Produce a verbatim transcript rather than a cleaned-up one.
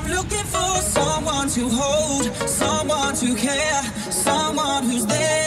I'm looking for someone to hold, someone to care, someone who's there.